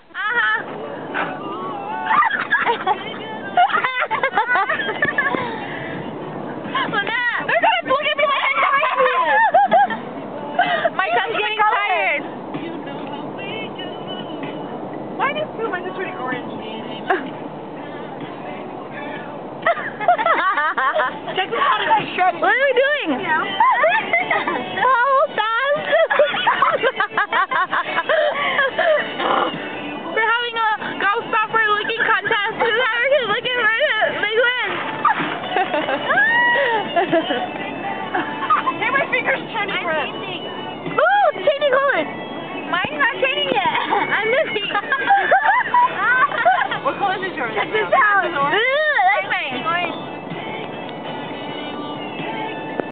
They're gonna look at me like I'm crazy. My tongue's getting tired. Mine is too. Mine is turning orange. Check this out. It's shredding. What are we doing? Oh, dance. We're having a gobstopper licking contest. Whoever can lick it right, they win. Hey, my finger's turning red. Ooh, it's changing colors. Mine's not changing yet. I'm missing. What color is yours? Check this out.